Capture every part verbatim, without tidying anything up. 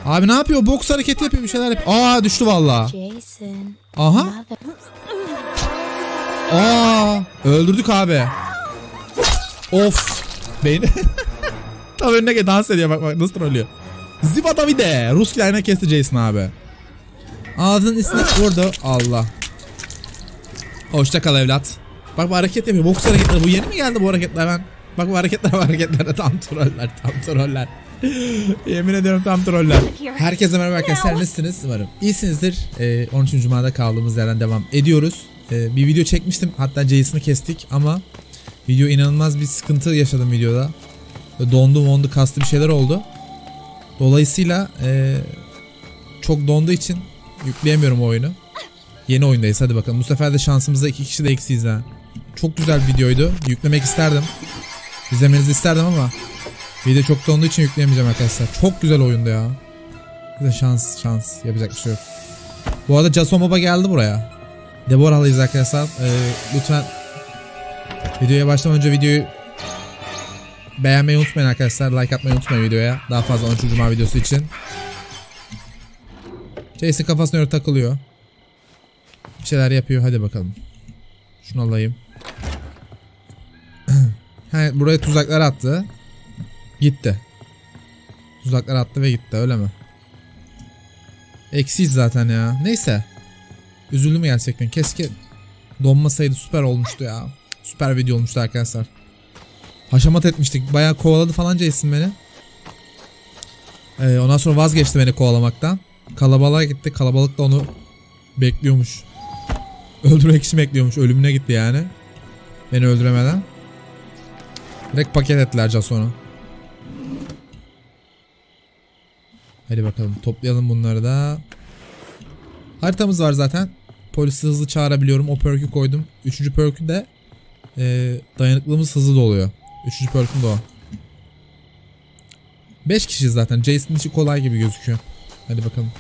Abi ne yapıyor? Boks hareketi yapıyor, bir şeyler yapıyor. Aa düştü vallahi. Aha. Aa öldürdük abi. Of. Beyni. Tam önüne gel, dans ediyor, bak bak nasıl trollüyor. Ziva Davide. Ruskilerine kesti Jason abi. Ağzının üstüne vurdu. Allah. Hoşça kal evlat. Bak bu hareket yapıyor. Boks hareketleri. Bu yeni mi geldi bu hareketler ben? Bak bu hareketler bu hareketler. Tam troller. Tam troller. Yemin ediyorum tam troller. Herkese merhaba arkadaşlar. Nasılsınız? Umarım iyisinizdir. Ee, on üçüncü Cuma'da kaldığımız yerden devam ediyoruz. Ee, bir video çekmiştim. Hatta Jason'ı kestik ama video inanılmaz bir sıkıntı yaşadım videoda. Dondu mondu kastı bir şeyler oldu. Dolayısıyla e, çok donduğu için yükleyemiyorum o oyunu. Yeni oyundayız, hadi bakalım. Bu sefer de şansımızda iki kişi de eksiyiz ha. Çok güzel bir videoydu. Yüklemek isterdim. İzlemenizi isterdim ama video çok donduğu için yükleyemeyeceğim arkadaşlar. Çok güzel oyundu ya. Bize şans şans yapacak bir şey yok. Bu arada Jason Baba geldi buraya. Deborah'lıyız arkadaşlar. Ee, lütfen videoya başlamadan önce videoyu beğenmeyi unutmayın arkadaşlar. Like atmayı unutmayın videoya. Daha fazla on üçüncü Cuma videosu için. Jason kafasına öyle takılıyor. Bir şeyler yapıyor. Hadi bakalım. Şunu alayım. He, buraya tuzaklar attı. Gitti. Tuzaklar attı ve gitti, öyle mi? Eksiyiz zaten ya. Neyse. Üzüldüm gerçekten. Keşke donmasaydı, süper olmuştu ya. Süper video olmuştu arkadaşlar. Haşamat etmiştik. Bayağı kovaladı falan Jason beni. Ee, ondan sonra vazgeçti beni kovalamaktan. Kalabalığa gitti. Kalabalık da onu bekliyormuş. Öldürmek için bekliyormuş. Ölümüne gitti yani. Beni öldüremeden. Direkt paket ettiler Jason'u. Hadi bakalım toplayalım bunları da. Haritamız var zaten. Polisi hızlı çağırabiliyorum. O perk'ü koydum. Üçüncü perk'ü de e, dayanıklılığımız hızlı doluyor. Üçüncü perk'üm de o. Beş kişiyiz zaten. Jason'ın işi kolay gibi gözüküyor. Hadi bakalım.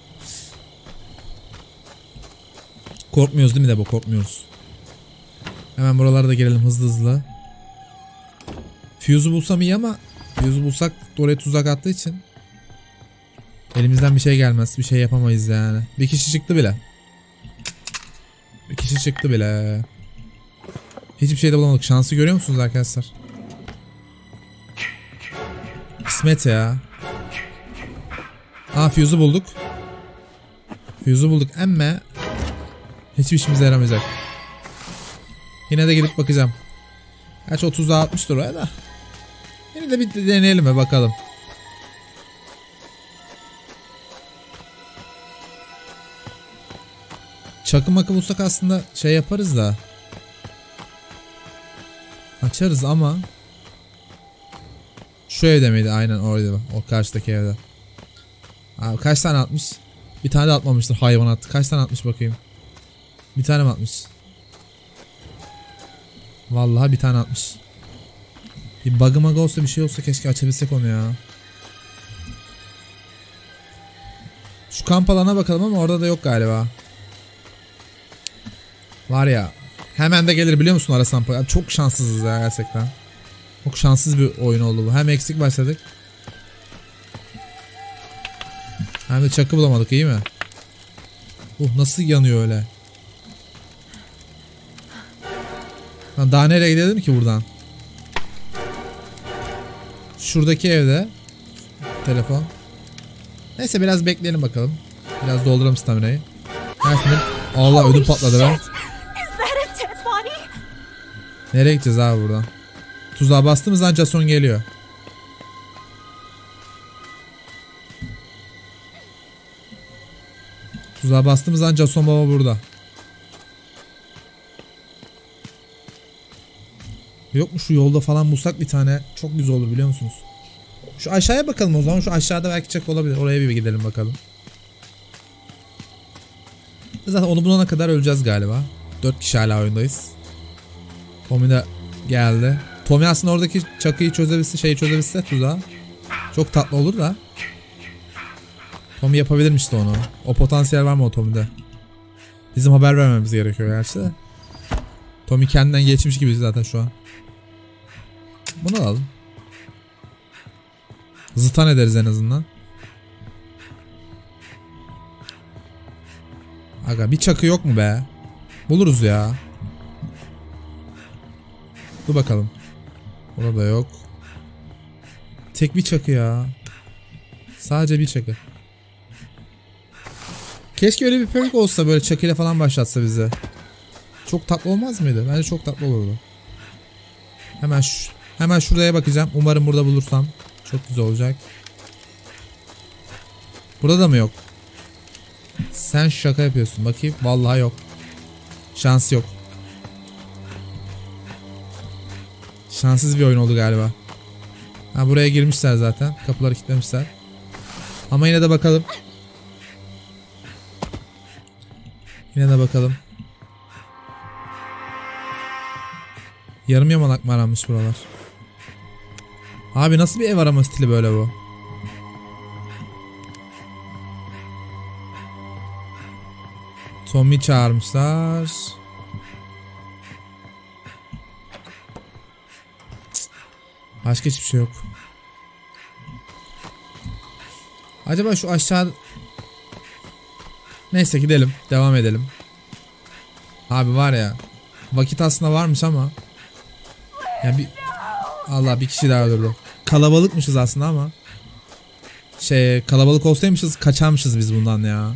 Korkmuyoruz değil mi de bu? Korkmuyoruz. Hemen buralara da gelelim hızlı hızlı. Fuse'u bulsam iyi ama Fuse'u bulsak oraya tuzak attığı için elimizden bir şey gelmez. Bir şey yapamayız yani. Bir kişi çıktı bile. Bir kişi çıktı bile. Hiçbir şey de bulamadık. Şansı görüyor musunuz arkadaşlar? Kısmet ya. Aa Fuse'u bulduk. Fuse'u bulduk ama hiçbir işimize yaramayacak. Yine de gidip bakacağım. Kaç otuza altmıştır oraya da. Yine de bir deneyelim mi bakalım. Çakı makı bulsak aslında şey yaparız da. Açarız ama. Şu evde miydi? Aynen orada. O karşıdaki evde. Abi kaç tane atmış? Bir tane de atmamıştır hayvan attı. Kaç tane atmış bakayım. Bir tane mi atmış? Vallahi bir tane atmış. Bir bug'ı maga olsa bir şey olsa keşke açabilsek onu ya. Şu kamp alanına bakalım ama orada da yok galiba. Var ya. Hemen de gelir biliyor musun arasam? Çok şanssızız ya gerçekten. Çok şanssız bir oyun oldu bu. Hem eksik başladık. Hem de çakı bulamadık, iyi mi? Uh nasıl yanıyor öyle. Lan daha nereye gidelim ki buradan? Şuradaki evde. Telefon. Neyse biraz bekleyelim bakalım. Biraz dolduralım staminayı. Allah ödüm patladı be. Nereye gideceğiz abi buradan? Tuzağa bastığımız an Jason geliyor. Tuzağa bastığımız an Jason Baba burada. Yok mu şu yolda falan bulsak bir tane çok güzel olur biliyor musunuz? Şu aşağıya bakalım o zaman. Şu aşağıda belki çak olabilir. Oraya bir gidelim bakalım. Zaten onu bulana kadar öleceğiz galiba. dört kişi hala oyundayız. Tommy de geldi. Tommy aslında oradaki çakıyı çözebilse, şeyi çözebilse tuzağı çok tatlı olur da. Tommy yapabilirmiş de onu. O potansiyel var mı o Tommy'de? Bizim haber vermemiz gerekiyor gerçi de. Tommy kendinden geçmiş gibi zaten şu an. Bunu alalım. Zıtan ederiz en azından. Aga bir çakı yok mu be? Buluruz ya. Dur bakalım. Burada yok. Tek bir çakı ya. Sadece bir çakı. Keşke öyle bir perk olsa, böyle çakıyla falan başlatsa bize. Çok tatlı olmaz mıydı? Bence çok tatlı olurdu. Hemen şu, hemen şuraya bakacağım. Umarım burada bulursam çok güzel olacak. Burada da mı yok? Sen şaka yapıyorsun. Bakayım. Vallahi yok. Şans yok. Şanssız bir oyun oldu galiba. Ha, buraya girmişler zaten. Kapıları kilitlemişler. Ama yine de bakalım. Yine de bakalım. Yarım yamalak mı aranmış buralar? Abi nasıl bir ev arama stili böyle bu? Tommy çağırmışlar. Başka hiçbir şey yok. Acaba şu aşağı... Neyse gidelim. Devam edelim. Abi var ya. Vakit aslında varmış ama. Ya bir... Allah, bir kişi daha öldürdü. Kalabalıkmışız aslında ama. Şey, kalabalık olsaymışız kaçarmışız biz bundan ya.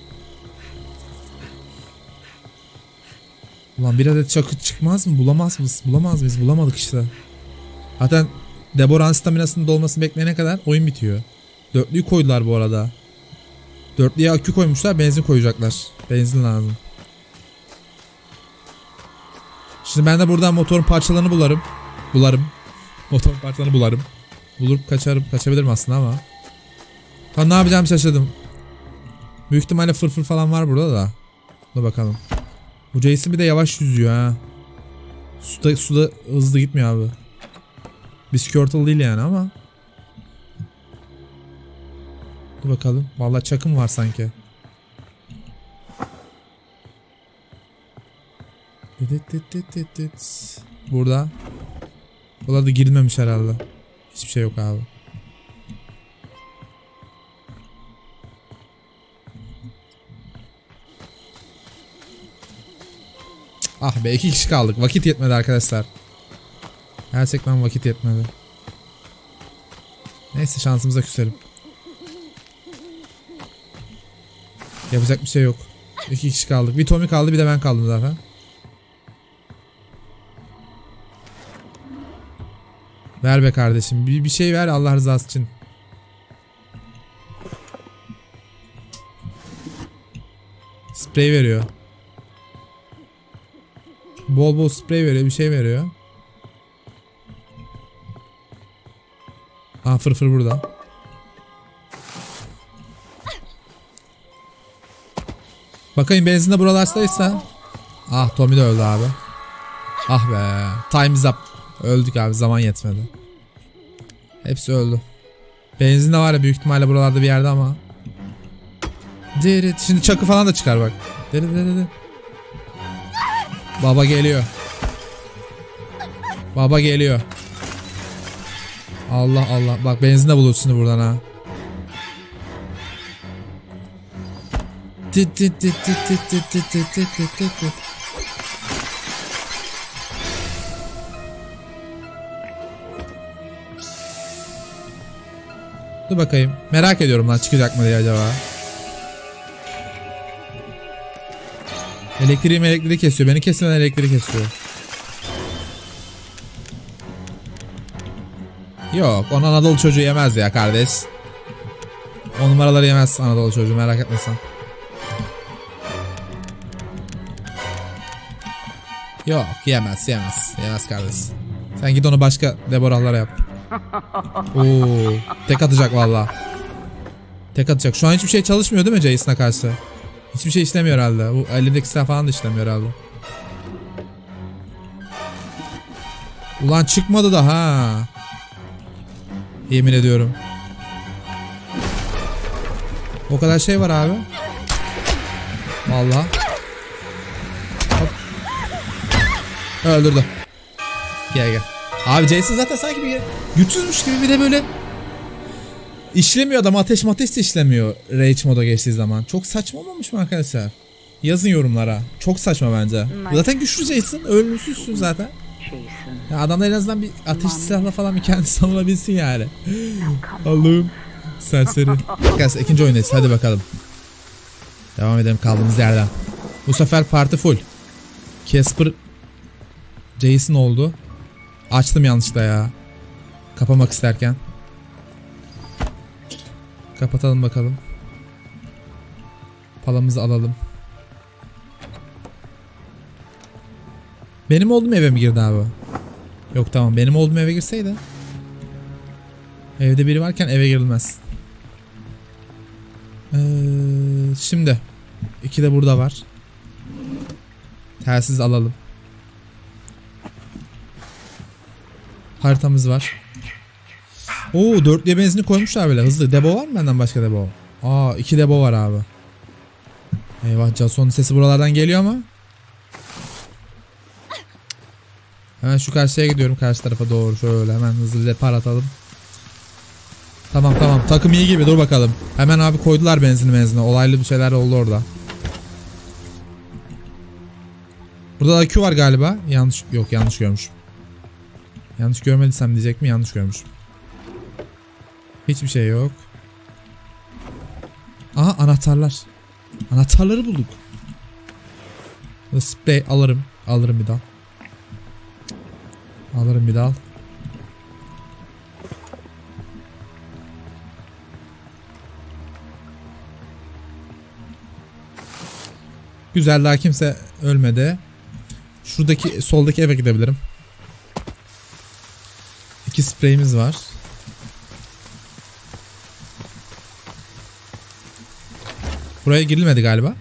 Ulan bir adet çakı çıkmaz mı? Bulamaz mıyız? Bulamaz mıyız? Bulamadık işte. Zaten Deborah'ın staminasının dolmasını bekleyene kadar oyun bitiyor. Dörtlüyü koydular bu arada. Dörtlüye akü koymuşlar, benzin koyacaklar. Benzin lazım. Şimdi ben de buradan motorun parçalarını bularım. Bularım. Motorun parçalarını bularım. Bulup kaçarım. Kaçabilirim aslında ama. Tam ne yapacağım şaşırdım. Büyük ihtimalle fırfır falan var burada da. Dur bakalım. Bu Jason bir de yavaş yüzüyor ha. Suda, suda hızlı gitmiyor abi. Bir Squirtle değil yani ama. Dur bakalım. Vallahi çakım var sanki. Burada. Buralarda girilmemiş herhalde. Hiçbir şey yok abi. Ah be, iki kişi kaldık. Vakit yetmedi arkadaşlar. Gerçekten vakit yetmedi. Neyse, şansımıza küselim. Yapacak bir şey yok. İki kişi kaldık. Bir Tommy kaldı, bir de ben kaldım zaten. Ver be kardeşim. Bir, bir şey ver Allah rızası için. Sprey veriyor. Bol bol sprey veriyor. Bir şey veriyor. Aa, fırfır burada. Bakayım benzin de buralardaysa. Ah, Tommy de öldü abi. Ah be. Time is up. Öldük abi, zaman yetmedi. Hepsi öldü. Benzin de var ya büyük ihtimalle buralarda bir yerde ama. Şimdi çakı falan da çıkar bak. Baba geliyor. Baba geliyor. Allah Allah. Bak benzin de bulursun şimdi buradan ha. Dur bakayım. Merak ediyorum lan, çıkacak mı diye acaba. Elektriğim elektriği kesiyor. Beni kesmeden elektriği kesiyor. Yok, onu Anadolu çocuğu yemez ya kardeş. O numaraları yemez Anadolu çocuğu, merak etme sen. Yok, yemez yemez. Yemez kardeş. Sen git onu başka Deborah'lara yap. Oo, tek atacak valla. Tek atacak. Şu an hiçbir şey çalışmıyor değil mi Jason'a karşı? Hiçbir şey işlemiyor herhalde. Bu elindeki silah falan da işlemiyor herhalde. Ulan çıkmadı da ha. Yemin ediyorum. O kadar şey var abi. Vallahi. Hop. Öldürdü. Gel gel. Abi Jason zaten sanki bir güçsüzmüş gibi, bir de böyle işlemiyor adam, ateş mateş de işlemiyor Rage moda geçtiği zaman. Çok saçma olmamış mı arkadaşlar? Yazın yorumlara. Çok saçma bence. Zaten güçlü Jason. Ölümsüzsün zaten. Ya adamlar en azından bir ateş silahla falan bir kendini savunabilsin yani. Allah'ım. Serseri. Arkadaşlar ikinci oyundayız. Hadi bakalım. Devam edelim kaldığımız yerden. Bu sefer parti full. Casper Jason oldu. Açtım yanlışlıkla ya. Kapamak isterken. Kapatalım bakalım. Palamızı alalım. Benim olduğum eve mi girdi abi? Yok tamam, benim olduğum eve girseydi. Evde biri varken eve girilmez. Ee, şimdi iki de burada var. Telsiz alalım. Haritamız var. Oo, dörtlüye benzini koymuşlar bile hızlı. Debo var mı benden başka debo? Aa, iki debo var abi. Eyvah, Jason'un sesi buralardan geliyor ama. Hemen şu karşıya gidiyorum, karşı tarafa doğru şöyle hemen hızlı depar atalım. Tamam tamam, takım iyi gibi, dur bakalım. Hemen abi koydular benzini benzine, olaylı bir şeyler oldu orada. Burada da Q var galiba. Yanlış, yok yanlış görmüşüm. Yanlış görmediysem diyecek mi, yanlış görmüşüm. Hiçbir şey yok. Aha, anahtarlar. Anahtarları bulduk. Sprey alırım. Alırım bir daha. Alırım bir daha. Güzel, daha kimse ölmedi. Şuradaki soldaki eve gidebilirim. İki spreyimiz var. Buraya girilmedi galiba.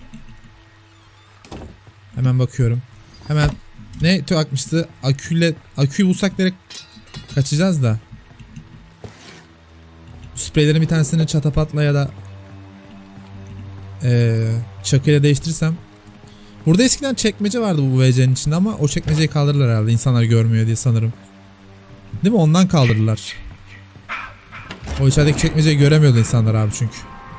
Hemen bakıyorum. Hemen ne akmıştı? Aküyle, aküyü bulsak direkt kaçacağız da. Bu spreylerin bir tanesini çatapatla ya da ee, çakıyla değiştirirsem. Burada eskiden çekmece vardı bu V C'nin içinde ama o çekmeceyi kaldırırlar herhalde. İnsanlar görmüyor diye sanırım. Değil mi? Ondan kaldırırlar. O içerideki çekmeceyi göremiyordu insanlar abi çünkü.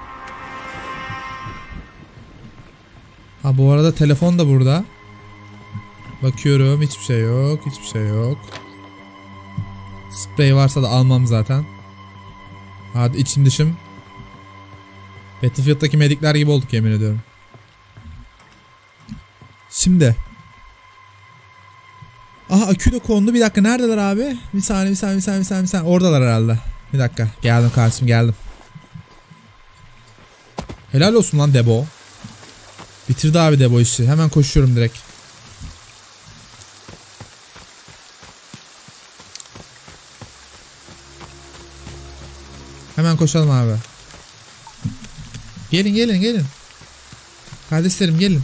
Ha, bu arada telefon da burada. Bakıyorum, hiçbir şey yok, hiçbir şey yok. Sprey varsa da almam zaten. Hadi içim dışım. Battlefield'daki medikler gibi olduk yemin ediyorum. Şimdi. Aha, akü de kondu. Bir dakika, neredeler abi? Bir saniye bir saniye bir saniye bir saniye. Bir saniye. Oradalar herhalde. Bir dakika. Geldim kardeşim, geldim. Helal olsun lan Debo. Bitirdi abi Debo işi. Hemen koşuyorum direkt. Hemen koşalım abi. Gelin gelin gelin. Kardeşlerim gelin.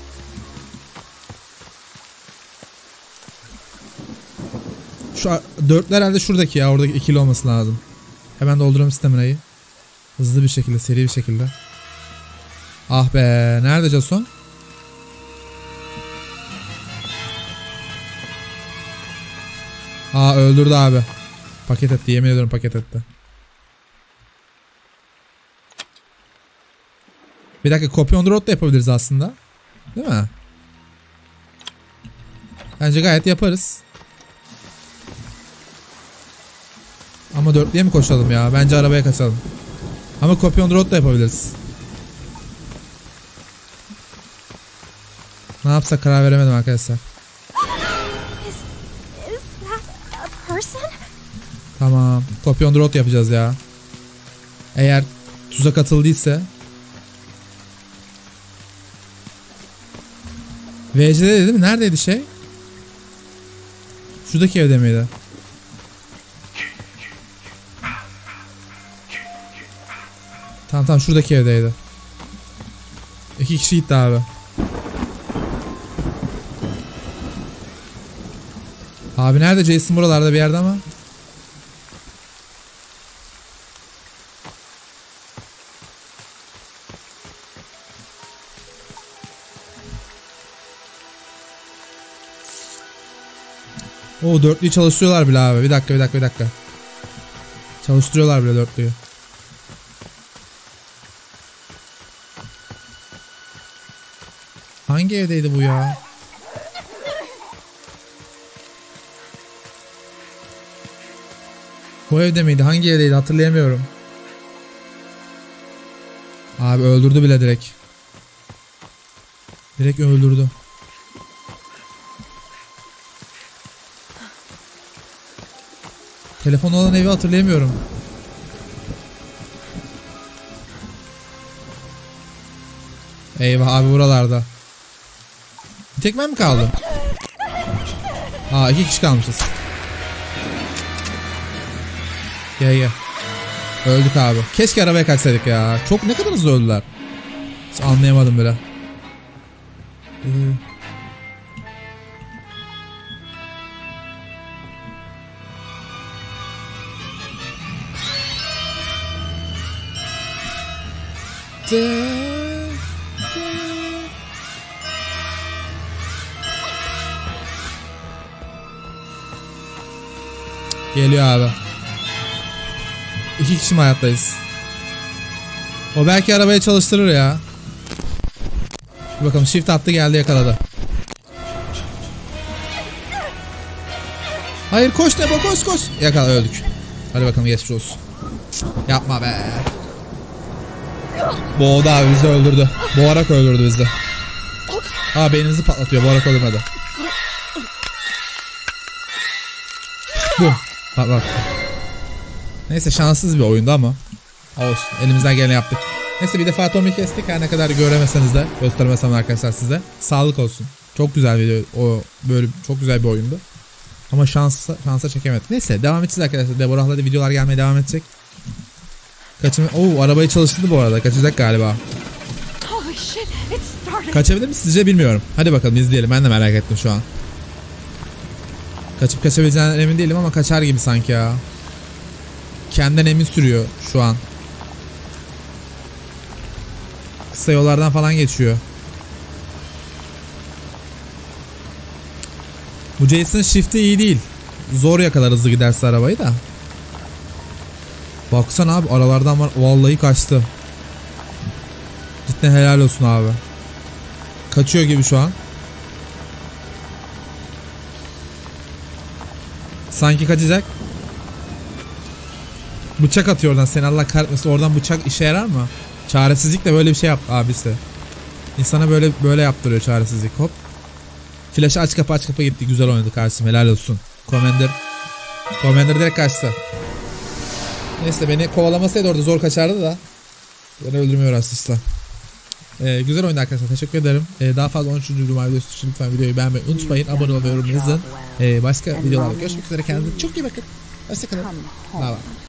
Şu dörtler herhalde şuradaki ya. Oradaki ikili olması lazım. Hemen dolduralım stamina'yı. Hızlı bir şekilde, seri bir şekilde. Ah be. Nerede Jason? Aa, öldürdü abi. Paket etti. Yemin ediyorum paket etti. Bir dakika, copy on the road da yapabiliriz aslında. Değil mi? Bence gayet yaparız. Ama dörtlüye mi koşalım ya? Bence arabaya kaçalım. Ama copy on the road da yapabiliriz. Ne yapsak karar veremedim arkadaşlar. Tamam. Copy on the road yapacağız ya. Eğer tuzak atıldıysa. V C'de değil mi? Neredeydi şey? Şuradaki evde miydi? Tamam tamam, şuradaki evdeydi. İki kişi gitti abi. Abi nerede? Jason buralarda bir yerde ama. Oo, dörtlüyü çalıştırıyorlar bile abi. Bir dakika bir dakika bir dakika. Çalıştırıyorlar bile dörtlüyü. Hangi evdeydi bu ya? Bu evde miydi? Hangi evdeydi? Hatırlayamıyorum. Abi öldürdü bile direkt. Direkt öldürdü. Telefon olan evi hatırlayamıyorum. Eyvah abi buralarda. Bir tek ben mi kaldım? Aa iki kişi kalmışız. Gel gel. Öldük abi. Keşke arabaya kaçsaydık ya. Çok ne kadar hızlı öldüler. Hiç anlayamadım bile. Ee... De... Geliyor abi. İki kişi mi hayattayız? O belki arabayı çalıştırır ya. Bir bakalım, shift attı geldi, yakaladı. Hayır koş Debo, koş koş. Yakala, öldük. Hadi bakalım, geçmiş olsun. Yapma be. Boğdu abi, bizi öldürdü. Boğarak öldürdü bizi. Aa beynimizi patlatıyor, boğarak öldürmedi. Bu. Patlat. Neyse şanssız bir oyundu ama olsun, elimizden geleni yaptık. Neyse bir defa Tommy kestik, her ne kadar göremeseniz de, göstermesem arkadaşlar size. Sağlık olsun. Çok güzel video, o böyle çok güzel bir oyundu. Ama şansa, şansa çekemedik. Neyse devam edeceğiz arkadaşlar. Deborah'la da videolar gelmeye devam edecek. Kaçın. Oo arabayı çalıştırdı bu arada. Kaçacak galiba. Kaçabilir mi sizce bilmiyorum. Hadi bakalım izleyelim. Ben de merak ettim şu an. Kaçıp kaçabileceğinden emin değilim ama kaçar gibi sanki ya. Kendinden emin sürüyor şu an. Kısa yollardan falan geçiyor. Bu Jason shift'i iyi değil. Zor yakalar hızlı giderse arabayı da. Baksana abi, aralardan var. Vallahi kaçtı. Cidden helal olsun abi. Kaçıyor gibi şu an. Sanki kaçacak. Bıçak atıyor oradan, seni Allah kahretmesin. Oradan bıçak işe yarar mı? Çaresizlikle böyle bir şey yap abisi. İnsana böyle böyle yaptırıyor çaresizlik. Hop. Flash'ı aç kapı aç kapı gitti. Güzel oynadı karşısım, helal olsun. Commander. Commander direkt kaçtı. Neyse beni kovalamasaydı orada zor kaçardı da. Beni öldürmüyor aslında. Ee, güzel oyundu arkadaşlar, teşekkür ederim. Ee, daha fazla on üçüncü numara videosu için lütfen videoyu beğenmeyi unutmayın. Abone olmayı, yorum yazın. Ee, başka videolarda görüşmek üzere, kendinize çok iyi bakın. Hoşçakalın. Bye bye.